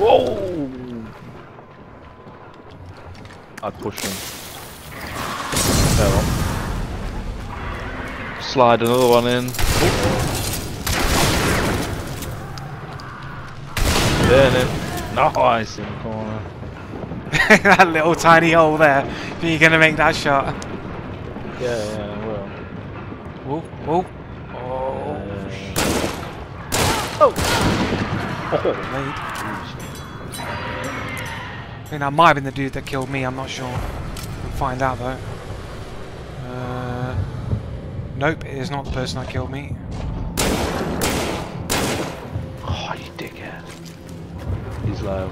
Whoa! I'd push him. There on. Slide another one in. Burn it. Nice in the corner. That little tiny hole there. Are you going to make that shot? Yeah, I will. Whoa, whoa. Oh! Blade. I think that might have been the dude that killed me, I'm not sure. We'll find out though. Nope, it is not the person that killed me. Oh, you dickhead. He's low.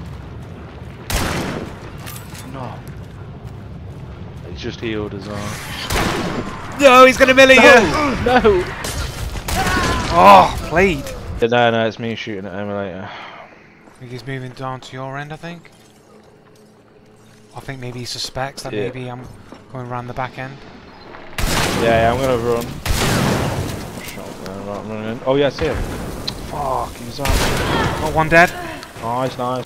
No. He's just healed as well. No, he's gonna melee you! No! Oh, Blade! No, it's me shooting at Emulator. I think he's moving down to your end, I think. I think maybe he suspects that maybe I'm going around the back end. Yeah, I'm gonna run. Shotgun, right, running. Oh yeah, I see him. Fuck, he's up. Got one dead. Nice, nice.